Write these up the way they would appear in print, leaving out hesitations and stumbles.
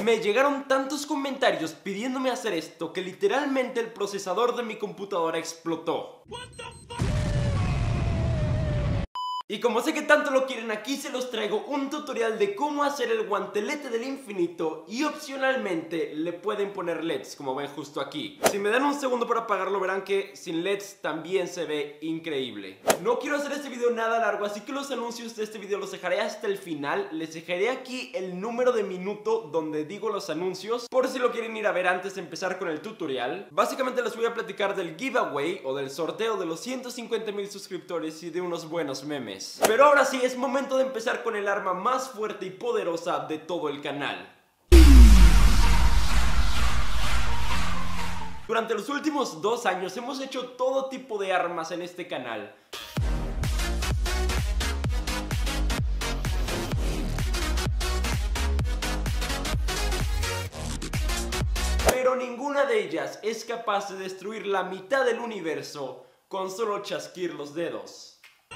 Me llegaron tantos comentarios pidiéndome hacer esto que literalmente el procesador de mi computadora explotó. Y como sé que tanto lo quieren, aquí se los traigo un tutorial de cómo hacer el guantelete del infinito y opcionalmente le pueden poner LEDs, como ven justo aquí. Si me dan un segundo para apagarlo verán que sin LEDs también se ve increíble. No quiero hacer este video nada largo, así que los anuncios de este video los dejaré hasta el final. Les dejaré aquí el número de minuto donde digo los anuncios, por si lo quieren ir a ver antes de empezar con el tutorial. Básicamente les voy a platicar del giveaway o del sorteo de los 150,000 suscriptores y de unos buenos memes. Pero ahora sí, es momento de empezar con el arma más fuerte y poderosa de todo el canal. Durante los últimos 2 años hemos hecho todo tipo de armas en este canal. Pero ninguna de ellas es capaz de destruir la mitad del universo con solo chasquir los dedos.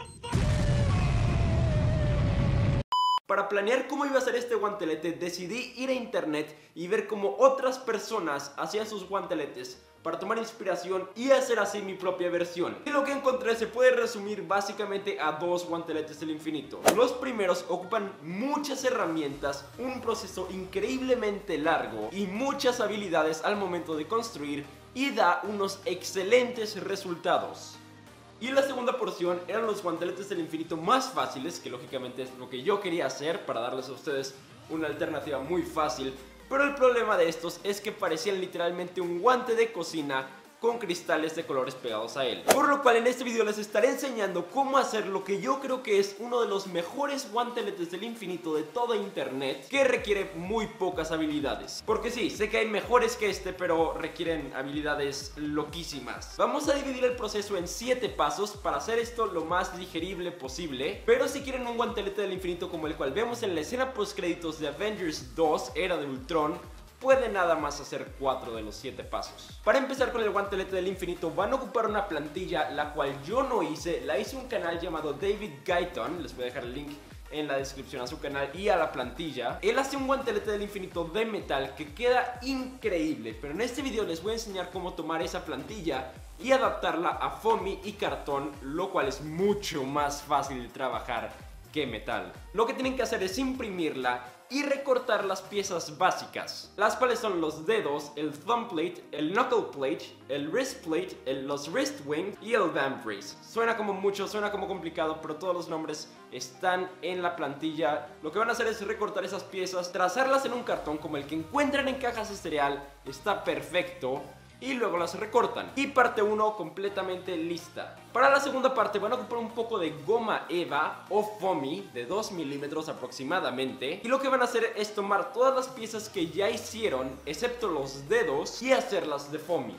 Para planear cómo iba a ser este guantelete, decidí ir a internet y ver cómo otras personas hacían sus guanteletes para tomar inspiración y hacer así mi propia versión. Y lo que encontré se puede resumir básicamente a 2 guanteletes del infinito. Los primeros ocupan muchas herramientas, un proceso increíblemente largo y muchas habilidades al momento de construir, y da unos excelentes resultados. Y la segunda porción eran los guanteletes del infinito más fáciles, que lógicamente es lo que yo quería hacer para darles a ustedes una alternativa muy fácil. Pero el problema de estos es que parecían literalmente un guante de cocina con cristales de colores pegados a él. Por lo cual en este video les estaré enseñando cómo hacer lo que yo creo que es uno de los mejores guanteletes del infinito de todo internet, que requiere muy pocas habilidades. Porque sí, sé que hay mejores que este, pero requieren habilidades loquísimas. Vamos a dividir el proceso en 7 pasos para hacer esto lo más digerible posible. Pero si quieren un guantelete del infinito como el cual vemos en la escena post créditos de Avengers 2, Era de Ultron, puede nada más hacer 4 de los 7 pasos. Para empezar con el guantelete del infinito van a ocupar una plantilla, la cual yo no hice, la hizo un canal llamado David Guyton. Les voy a dejar el link en la descripción a su canal y a la plantilla. Él hace un guantelete del infinito de metal que queda increíble, pero en este video les voy a enseñar cómo tomar esa plantilla y adaptarla a foamy y cartón, lo cual es mucho más fácil de trabajar que metal. Lo que tienen que hacer es imprimirla y recortar las piezas básicas, las cuales son los dedos, el thumb plate, el knuckle plate, el wrist plate, los wrist wing y el vambrace. Suena como mucho, suena como complicado, pero todos los nombres están en la plantilla. Lo que van a hacer es recortar esas piezas, trazarlas en un cartón como el que encuentran en cajas de cereal, está perfecto, y luego las recortan. Y parte 1 completamente lista. Para la segunda parte van a ocupar un poco de goma eva o foamy de 2 milímetros aproximadamente. Y lo que van a hacer es tomar todas las piezas que ya hicieron, excepto los dedos, y hacerlas de foamy.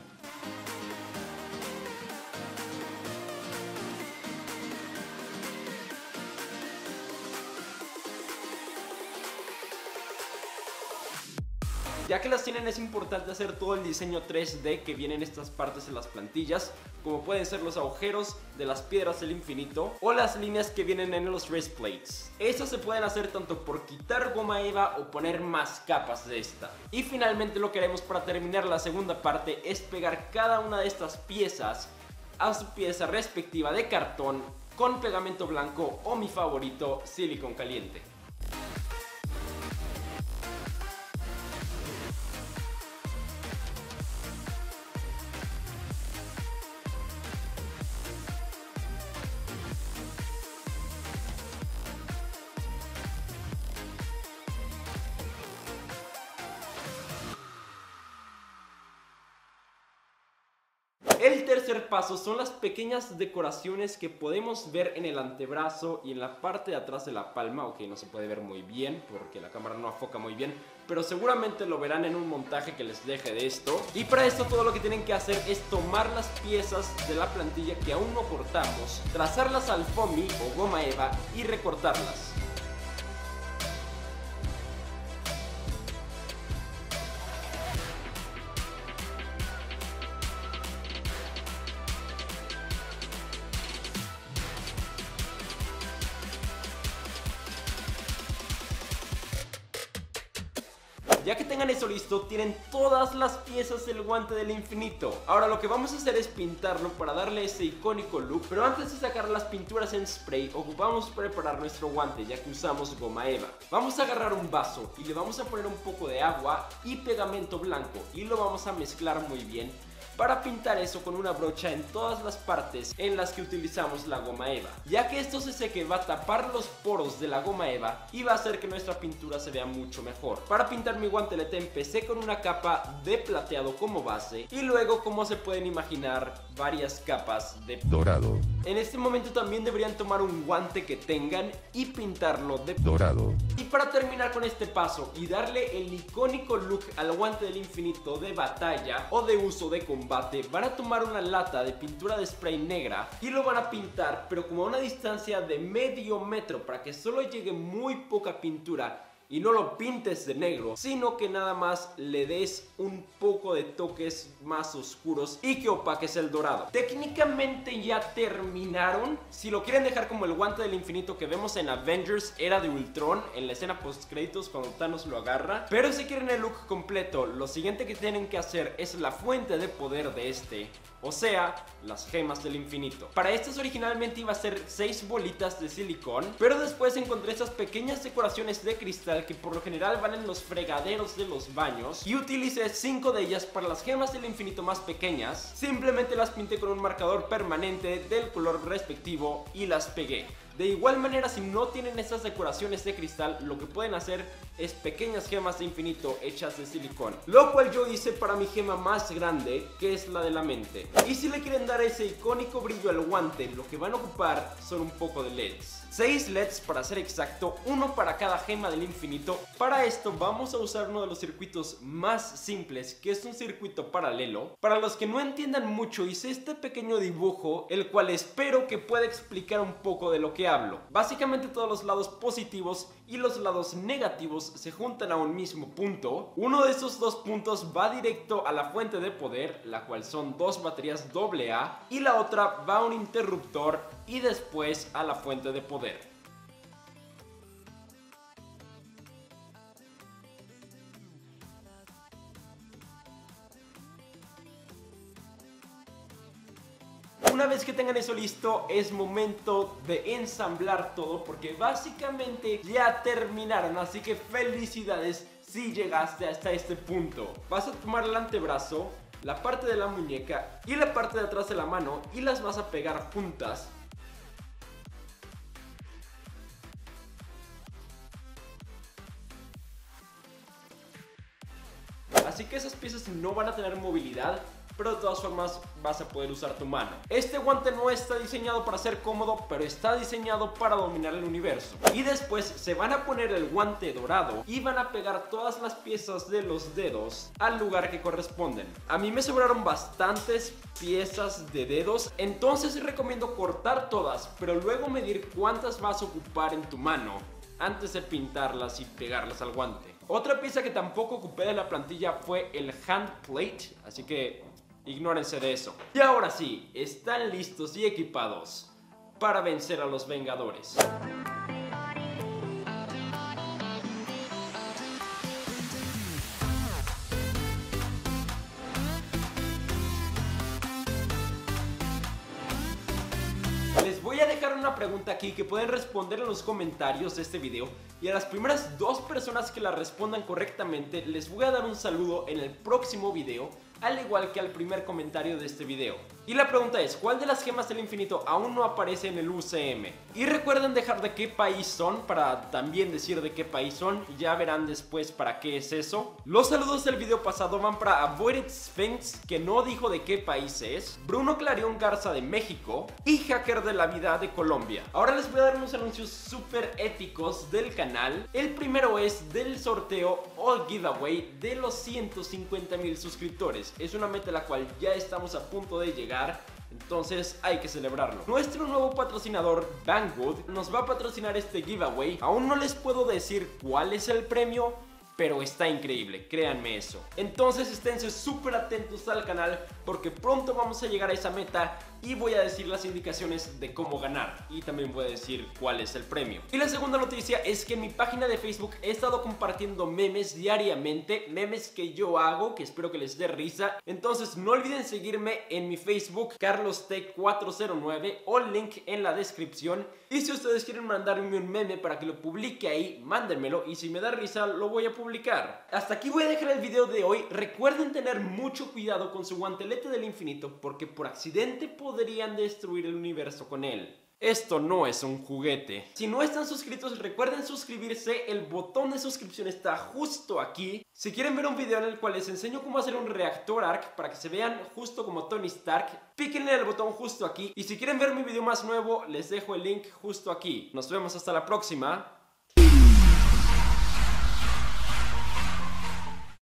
Ya que las tienen, es importante hacer todo el diseño 3D que viene en estas partes en las plantillas, como pueden ser los agujeros de las piedras del infinito o las líneas que vienen en los wrist plates. Estos se pueden hacer tanto por quitar goma eva o poner más capas de esta. Y finalmente lo que haremos para terminar la segunda parte es pegar cada una de estas piezas a su pieza respectiva de cartón con pegamento blanco o mi favorito, silicón caliente. El tercer paso son las pequeñas decoraciones que podemos ver en el antebrazo y en la parte de atrás de la palma. Ok, no se puede ver muy bien porque la cámara no enfoca muy bien, pero seguramente lo verán en un montaje que les deje de esto. Y para esto todo lo que tienen que hacer es tomar las piezas de la plantilla que aún no cortamos, trazarlas al foamy o goma eva y recortarlas. Ya que tengan eso listo, tienen todas las piezas del guante del infinito. Ahora lo que vamos a hacer es pintarlo para darle ese icónico look, pero antes de sacar las pinturas en spray, ocupamos preparar nuestro guante ya que usamos goma eva. Vamos a agarrar un vaso y le vamos a poner un poco de agua y pegamento blanco y lo vamos a mezclar muy bien para pintar eso con una brocha en todas las partes en las que utilizamos la goma eva. Ya que esto se seque, va a tapar los poros de la goma eva y va a hacer que nuestra pintura se vea mucho mejor. Para pintar mi guantelete empecé con una capa de plateado como base y luego, como se pueden imaginar, varias capas de dorado. En este momento también deberían tomar un guante que tengan y pintarlo de dorado. Y para terminar con este paso y darle el icónico look al guante del infinito de batalla o de uso de combate, van a tomar una lata de pintura de spray negra y lo van a pintar, pero como a una distancia de medio metro para que solo llegue muy poca pintura y no lo pintes de negro, sino que nada más le des un poco de toques más oscuros y que opaques el dorado. Técnicamente ya terminaron. Si lo quieren dejar como el guante del infinito que vemos en Avengers Era de Ultron, en la escena post créditos cuando Thanos lo agarra. Pero si quieren el look completo, lo siguiente que tienen que hacer es la fuente de poder de este, o sea, las gemas del infinito. Para estas originalmente iba a ser 6 bolitas de silicón, pero después encontré estas pequeñas decoraciones de cristal que por lo general van en los fregaderos de los baños y utilicé 5 de ellas para las gemas del infinito más pequeñas. Simplemente las pinté con un marcador permanente del color respectivo y las pegué. De igual manera, si no tienen estas decoraciones de cristal, lo que pueden hacer es pequeñas gemas de infinito hechas de silicón, lo cual yo hice para mi gema más grande, que es la de la mente. Y si le quieren dar ese icónico brillo al guante, lo que van a ocupar son un poco de LEDs. 6 LEDs para ser exacto, uno para cada gema del infinito. Para esto vamos a usar uno de los circuitos más simples, que es un circuito paralelo. Para los que no entiendan mucho, hice este pequeño dibujo, el cual espero que pueda explicar un poco de lo que hablo. Básicamente todos los lados positivos y los lados negativos se juntan a un mismo punto. Uno de esos dos puntos va directo a la fuente de poder, la cual son 2 baterías AA, y la otra va a un interruptor y después a la fuente de poder. Una vez que tengan eso listo, es momento de ensamblar todo, porque básicamente ya terminaron, así que felicidades si llegaste hasta este punto. Vas a tomar el antebrazo, la parte de la muñeca y la parte de atrás de la mano y las vas a pegar juntas. Así que esas piezas no van a tener movilidad, pero de todas formas vas a poder usar tu mano. Este guante no está diseñado para ser cómodo, pero está diseñado para dominar el universo. Y después se van a poner el guante dorado y van a pegar todas las piezas de los dedos al lugar que corresponden. A mí me sobraron bastantes piezas de dedos, entonces recomiendo cortar todas, pero luego medir cuántas vas a ocupar en tu mano antes de pintarlas y pegarlas al guante. Otra pieza que tampoco ocupé de la plantilla fue el hand plate, así que ignórense de eso. Y ahora sí, están listos y equipados para vencer a los Vengadores. Les voy a dejar una pregunta aquí que pueden responder en los comentarios de este video, y a las primeras 2 personas que la respondan correctamente les voy a dar un saludo en el próximo video, al igual que al primer comentario de este video. Y la pregunta es, ¿cuál de las gemas del infinito aún no aparece en el UCM? Y recuerden dejar de qué país son para también decir de qué país son, y ya verán después para qué es eso. Los saludos del video pasado van para Avoided Sphinx, que no dijo de qué país es, Bruno Clarion Garza de México y Hacker de la Vida de Colombia. Ahora les voy a dar unos anuncios súper épicos del canal. El primero es del sorteo o giveaway de los 150,000 suscriptores. Es una meta a la cual ya estamos a punto de llegar, entonces hay que celebrarlo. Nuestro nuevo patrocinador, Banggood, nos va a patrocinar este giveaway. Aún no les puedo decir cuál es el premio, pero está increíble, créanme eso. Entonces esténse súper atentos al canal, porque pronto vamos a llegar a esa meta y voy a decir las indicaciones de cómo ganar y también voy a decir cuál es el premio. Y la segunda noticia es que en mi página de Facebook he estado compartiendo memes diariamente, memes que yo hago, que espero que les dé risa. Entonces no olviden seguirme en mi Facebook, CarlosT409, o el link en la descripción. Y si ustedes quieren mandarme un meme para que lo publique ahí, mándenmelo y si me da risa lo voy a publicar. Hasta aquí voy a dejar el video de hoy. Recuerden tener mucho cuidado con su guantelete del infinito porque por accidente podrían destruir el universo con él. Esto no es un juguete. Si no están suscritos, recuerden suscribirse. El botón de suscripción está justo aquí. Si quieren ver un video en el cual les enseño cómo hacer un reactor arc para que se vean justo como Tony Stark, píquenle al botón justo aquí. Y si quieren ver mi video más nuevo, les dejo el link justo aquí. Nos vemos hasta la próxima.